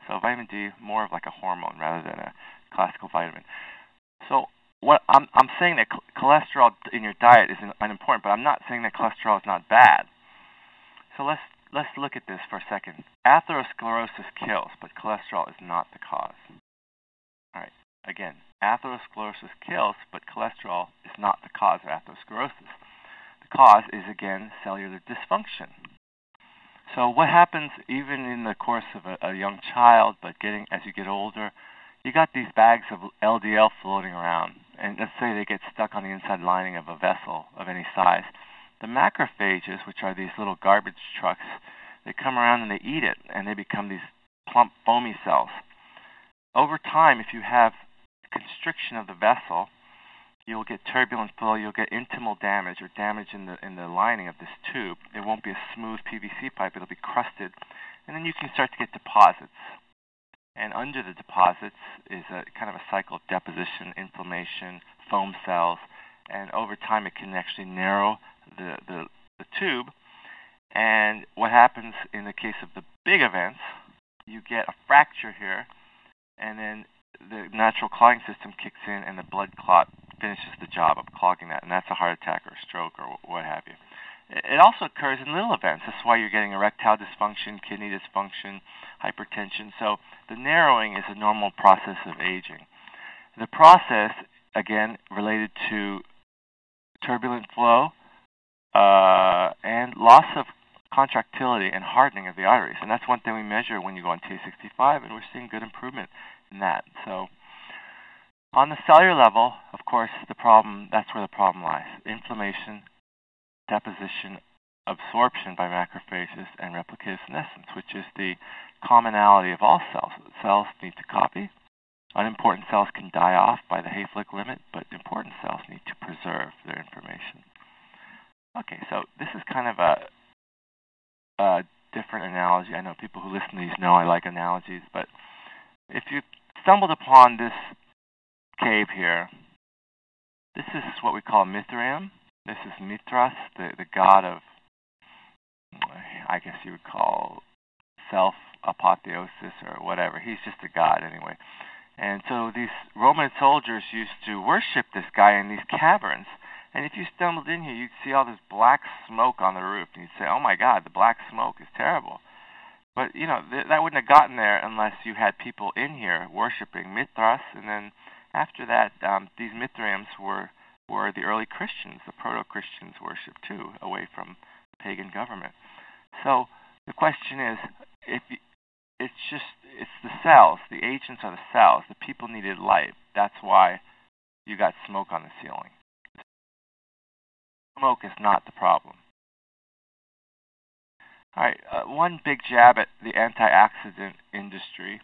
So vitamin D, more of like a hormone rather than a classical vitamin. So what I'm saying that cholesterol in your diet is unimportant, but I'm not saying that cholesterol is not bad. So let's look at this for a second. Atherosclerosis kills, but cholesterol is not the cause. All right. Again, atherosclerosis kills, but cholesterol is not the cause of atherosclerosis. The cause is, again, cellular dysfunction. So what happens even in the course of a young child, but as you get older, you got these bags of LDL floating around, and let's say they get stuck on the inside lining of a vessel of any size. The macrophages, which are these little garbage trucks, they come around and they eat it, and they become these plump, foamy cells. Over time, if you have constriction of the vessel, you'll get turbulent flow, you'll get intimal damage or damage in the lining of this tube. It won't be a smooth PVC pipe, it'll be crusted, and then you can start to get deposits. And under the deposits is a kind of a cycle of deposition, inflammation, foam cells, and over time it can actually narrow the tube. And what happens in the case of the big events, you get a fracture here, and then the natural clogging system kicks in and the blood clot finishes the job of clogging that, and that's a heart attack or a stroke or what have you. It also occurs in little events. That's why you're getting erectile dysfunction, kidney dysfunction, hypertension. So the narrowing is a normal process of aging. The process, again, related to turbulent flow and loss of contractility and hardening of the arteries. And that's one thing we measure when you go on T65, and we're seeing good improvement in that. So on the cellular level, of course, that's where the problem lies. Inflammation, deposition, absorption by macrophages, and replicative senescence, which is the commonality of all cells. Cells need to copy. Unimportant cells can die off by the Hayflick limit, but important cells need to preserve their information. Okay, so this is kind of a different analogy. I know people who listen to these know I like analogies, but if you stumbled upon this cave here, this is what we call Mithraeum. This is Mithras, the god of, I guess you would call self-apotheosis or whatever. He's just a god anyway. And so these Roman soldiers used to worship this guy in these caverns. And if you stumbled in here, you'd see all this black smoke on the roof. And you'd say, oh my God, the black smoke is terrible. But, you know, that wouldn't have gotten there unless you had people in here worshiping Mithras. And then after that, these Mithraeums were the early Christians, the proto-Christians worship too, away from the pagan government. So the question is, it's the cells, the agents are the cells. The people needed light. That's why you got smoke on the ceiling. Smoke is not the problem. All right, one big jab at the antioxidant industry.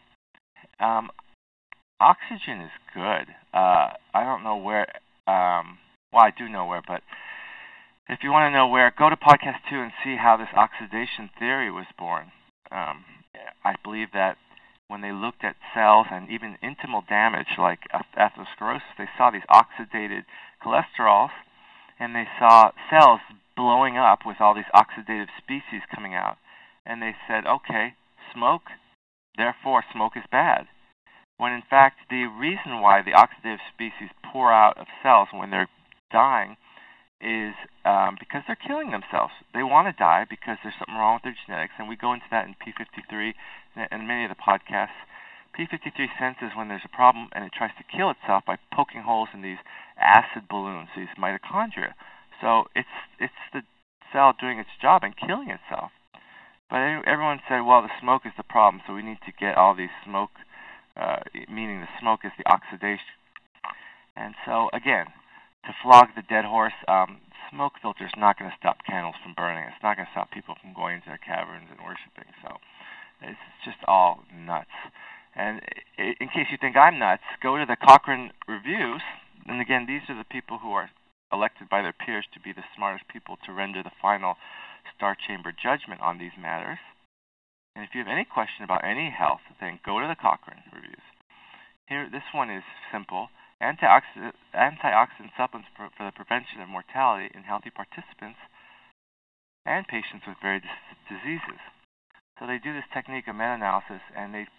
Oxygen is good. I don't know where, well, I do know where, but if you want to know where, go to podcast 2 and see how this oxidation theory was born. I believe that when they looked at cells and even intimal damage like atherosclerosis, they saw these oxidated cholesterols, and they saw cells blowing up with all these oxidative species coming out. And they said, okay, smoke, therefore smoke is bad. When in fact, the reason why the oxidative species pour out of cells when they're dying is because they're killing themselves. They want to die because there's something wrong with their genetics, and we go into that in P53 and many of the podcasts. P53 senses when there's a problem, and it tries to kill itself by poking holes in these acid balloons, these mitochondria. So it's the cell doing its job and killing itself. But everyone said, well, the smoke is the problem, so we need to get all these smoke, meaning the smoke is the oxidation. And so, again, to flog the dead horse, smoke filter is not going to stop candles from burning. It's not going to stop people from going into their caverns and worshiping. So it's just all nuts. And in case you think I'm nuts, go to the Cochrane reviews. And again, these are the people who are elected by their peers to be the smartest people to render the final Star Chamber judgment on these matters. And if you have any question about any health thing, go to the Cochrane reviews. Here, this one is simple. Antioxidant supplements for the prevention of mortality in healthy participants and patients with various diseases. So they do this technique of meta-analysis, and they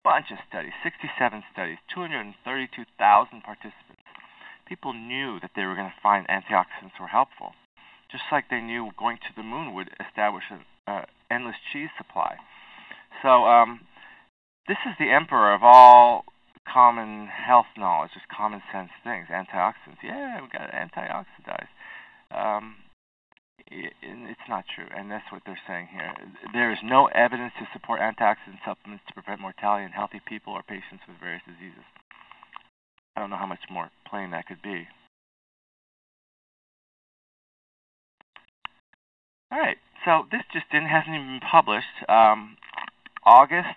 bunch of studies, 67 studies, 232,000 participants. People knew that they were going to find antioxidants were helpful, just like they knew going to the moon would establish an endless cheese supply. So this is the emperor of all common health knowledge, just common sense things. Antioxidants, yeah, we got to antioxidize. It's not true, and that's what they're saying here. There is no evidence to support antioxidant supplements to prevent mortality in healthy people or patients with various diseases. I don't know how much more plain that could be. All right, so this just hasn't even been published. August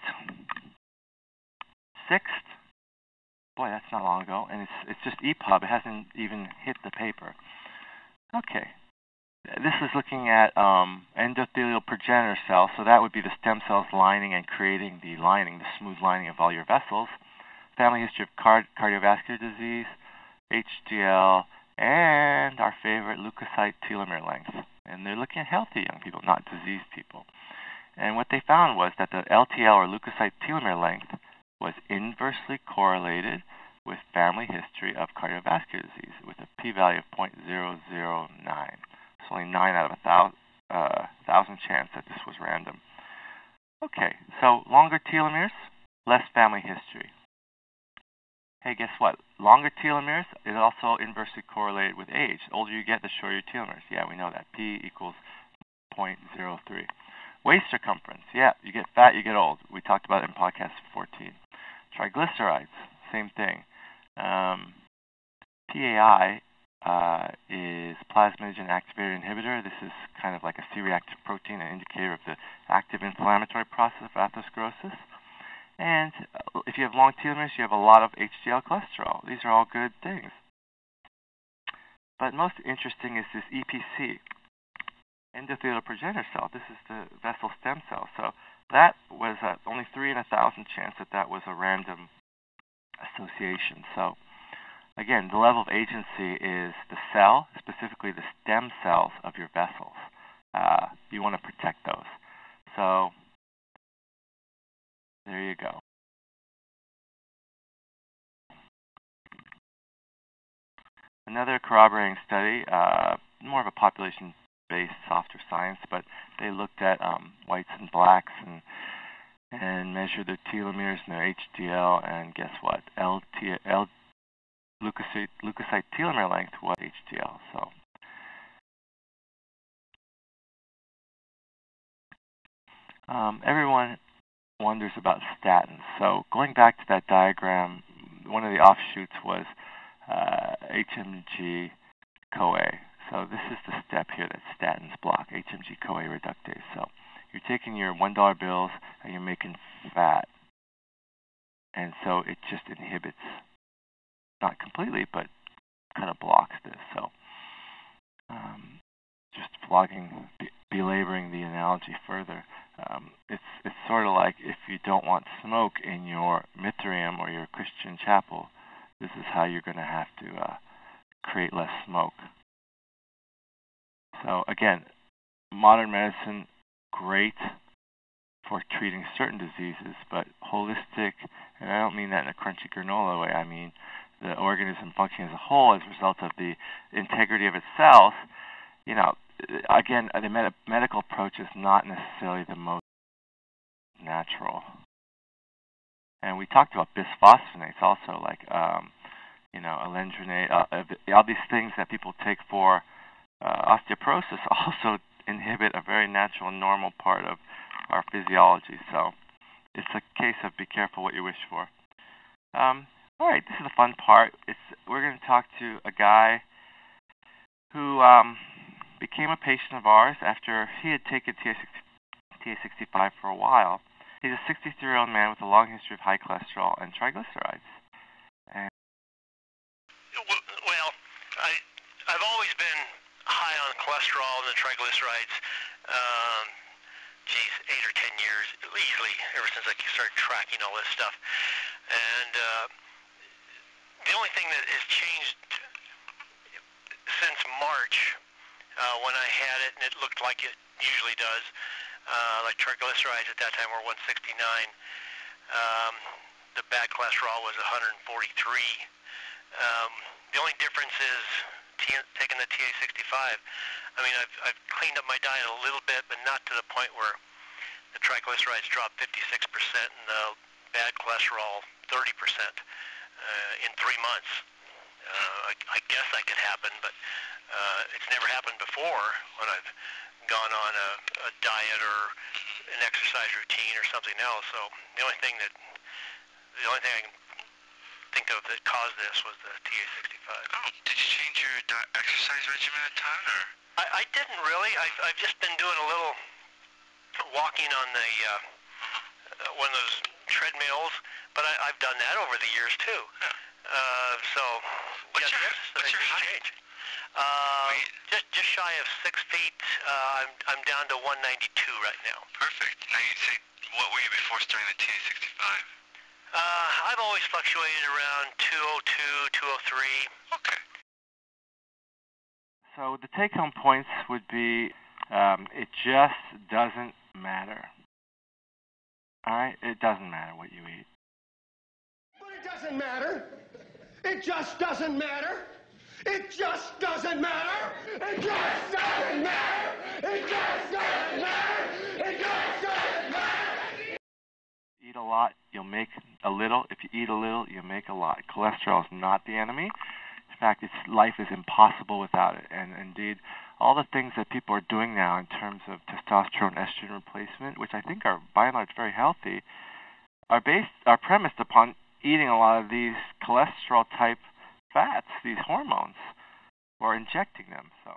6th. Boy, that's not long ago, and it's just EPUB. It hasn't even hit the paper. Okay. This is looking at endothelial progenitor cells, so that would be the stem cells lining and creating the lining, the smooth lining of all your vessels. Family history of cardiovascular disease, HDL, and our favorite leukocyte telomere length. And they're looking at healthy young people, not diseased people. And what they found was that the LTL, or leukocyte telomere length, was inversely correlated with family history of cardiovascular disease with a p-value of 0.009. It's only 9 out of 1,000 chance that this was random. Okay, so longer telomeres, less family history. Hey, guess what? Longer telomeres is also inversely correlated with age. The older you get, the shorter your telomeres. Yeah, we know that. P equals 0.03. Waist circumference. Yeah, you get fat, you get old. We talked about it in podcast 14. Triglycerides, same thing. PAI is plasminogen activator inhibitor. This is kind of like a C-reactive protein, an indicator of the active inflammatory process of atherosclerosis. And if you have long telomeres, you have a lot of HDL cholesterol. These are all good things. But most interesting is this EPC, endothelial progenitor cell. This is the vessel stem cell. So that was only 3 in 1,000 chance that was a random association. So again, the level of agency is the cell, specifically the stem cells of your vessels. You want to protect those. So there you go. Another corroborating study, more of a population-based softer science, but they looked at whites and blacks and measured their telomeres and their HDL, and guess what? Leukocyte telomere length was HDL. So everyone wonders about statins. So going back to that diagram, one of the offshoots was HMG-CoA. So this is the step here that statins block, HMG-CoA reductase. So you're taking your $1 bills and you're making fat. And so it just inhibits, not completely, but kind of blocks this. So just belaboring the analogy further. It's sort of like if you don't want smoke in your Mithraeum or your Christian chapel, this is how you're going to have to create less smoke. So again, modern medicine, great for treating certain diseases, but holistic, and I don't mean that in a crunchy granola way, I mean the organism functioning as a whole as a result of the integrity of its cells. You know, again, the medical approach is not necessarily the most natural. And we talked about bisphosphonates also, like alendronate, all these things that people take for osteoporosis also inhibit a very natural and normal part of our physiology. So it's a case of be careful what you wish for. All right, this is the fun part. We're going to talk to a guy who became a patient of ours after he had taken TA65 for a while. He's a 63-year-old man with a long history of high cholesterol and triglycerides. Well, I've always been high on cholesterol and the triglycerides. 8 or 10 years easily, ever since I started tracking all this stuff. And the only thing that has changed since March, when I had it, and it looked like it usually does, like triglycerides at that time were 169. The bad cholesterol was 143. The only difference is taking the TA65. I mean, I've cleaned up my diet a little bit, but not to the point where the triglycerides dropped 56% and the bad cholesterol 30% in 3 months. I guess that could happen, but it's never happened before when I've gone on a diet or an exercise routine or something else. So the only thing I can think of that caused this was the TA65. Oh, did you change your exercise regimen a ton, or? I didn't really. I've just been doing a little walking on the one of those treadmills, but I've done that over the years too. Yeah. So what's your height? Just shy of 6 feet. I'm down to 192 right now. Perfect. Now you say, what were you before starting the TA65? I've always fluctuated around 202, 203. Okay. So the take-home points would be, it just doesn't matter. All right? It doesn't matter what you eat. But it doesn't matter. It just doesn't matter. It just doesn't matter. It just doesn't matter. It just doesn't matter. It just doesn't matter. Eat a lot, you'll make a little. If you eat a little, you make a lot. Cholesterol is not the enemy. In fact, life is impossible without it. And indeed, all the things that people are doing now in terms of testosterone estrogen replacement, which I think are by and large very healthy, are premised upon eating a lot of these cholesterol type fats, these hormones, or injecting them. So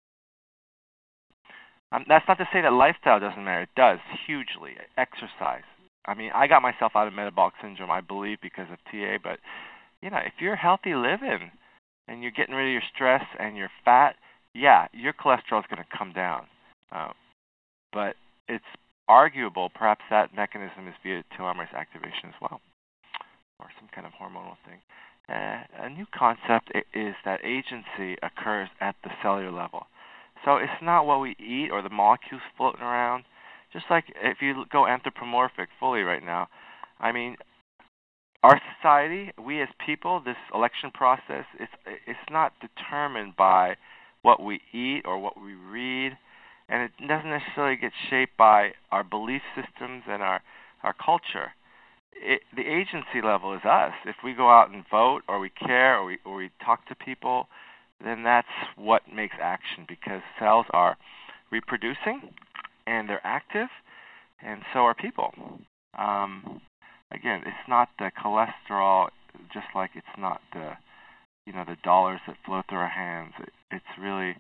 that's not to say that lifestyle doesn't matter. It does hugely. Exercise. I mean, I got myself out of metabolic syndrome, I believe, because of TA. But if you're healthy living and you're getting rid of your stress and your fat, yeah, your cholesterol is going to come down. But it's arguable, perhaps that mechanism is via telomerase activation as well, or some kind of hormonal thing. A new concept is that agency occurs at the cellular level. So it's not what we eat or the molecules floating around. Just like if you go anthropomorphic fully right now, I mean, our society, we as people, this election process, it's not determined by what we eat or what we read, and it doesn't necessarily get shaped by our belief systems and our culture. The agency level is us. If we go out and vote, or we care, or we talk to people, then that's what makes action, because cells are reproducing and they're active, and so are people. Again, it's not the cholesterol, just like it's not the the dollars that flow through our hands. It's really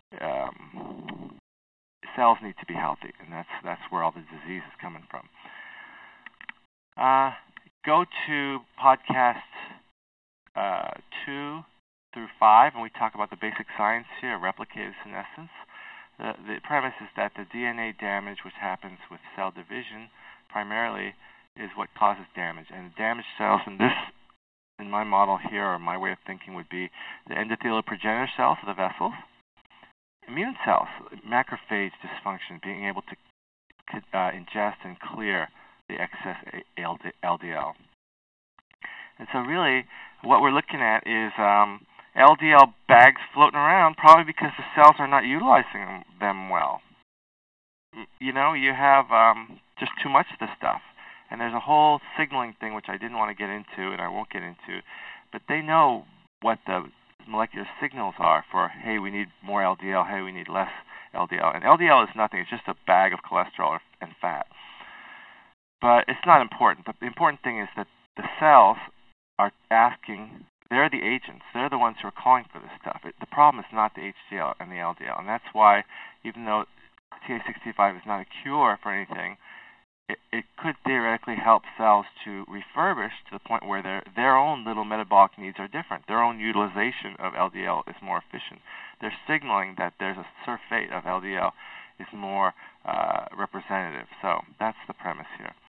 cells need to be healthy, and that's where all the disease is coming from. Go to podcast 2 through 5, and we talk about the basic science here of replicated senescence. The premise is that the DNA damage which happens with cell division primarily is what causes damage. And damaged cells in my model here, or my way of thinking, would be the endothelial progenitor cells of the vessels, immune cells, macrophage dysfunction, being able to ingest and clear the excess LDL. And so really what we're looking at is LDL bags floating around, probably because the cells are not utilizing them well. You have just too much of this stuff. And there's a whole signaling thing which I didn't want to get into, and I won't get into, but they know what the molecular signals are for, hey, we need more LDL, hey, we need less LDL. And LDL is nothing, it's just a bag of cholesterol and fat. But it's not important. The important thing is that the cells are asking, they're the agents, they're the ones who are calling for this stuff. The problem is not the HDL and the LDL, and that's why, even though TA65 is not a cure for anything, it could theoretically help cells to refurbish to the point where their own little metabolic needs are different. Their own utilization of LDL is more efficient. They're signaling that there's a surfeit of LDL is more representative. So that's the premise here.